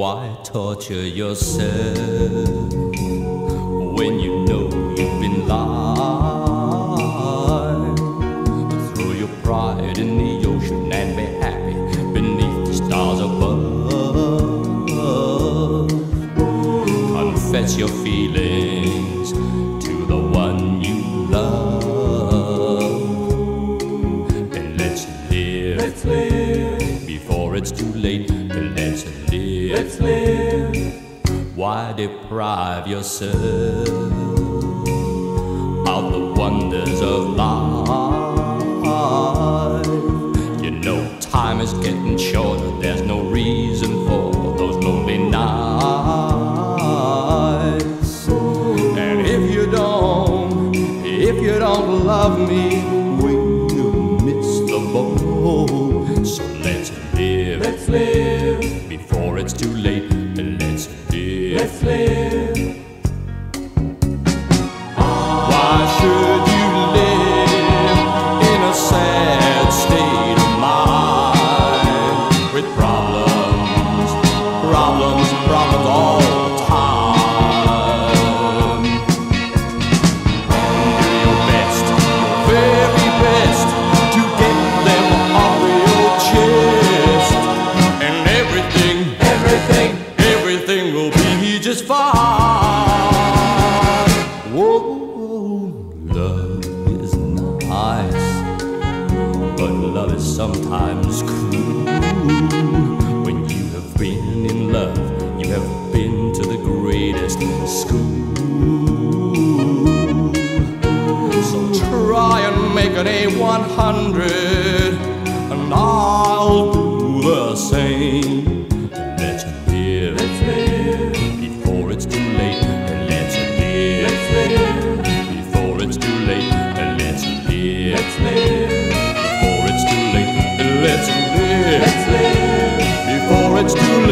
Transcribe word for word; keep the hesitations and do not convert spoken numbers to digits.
Why torture yourself when you know you've been lied? Throw your pride in the ocean and be happy beneath the stars above. Confess your feelings to the one you love, and let's live, let's live before it's too late. Let's live, let's live. Why deprive yourself of the wonders of life? You know time is getting shorter. There's no reason for those lonely nights. And if you don't, if you don't love me, we'll miss the boat. So let's live, let's live before it's too late. Let's live, let's live. Why should you live in a sad state of mind with problems, problems, problems all the time? Do your best, your very best, to get them off your chest, and everything, everything, everything will be just fine. Whoa, love is nice, but love is sometimes cruel. When you have been in love, you have been to the greatest school. So try and make an A one hundred, and I'll do the same. Let's live, let's live before it's too late. Let's live, let's live before it's too late. Let's live, let's live before it's too late. Let's live, let's live before it's too late.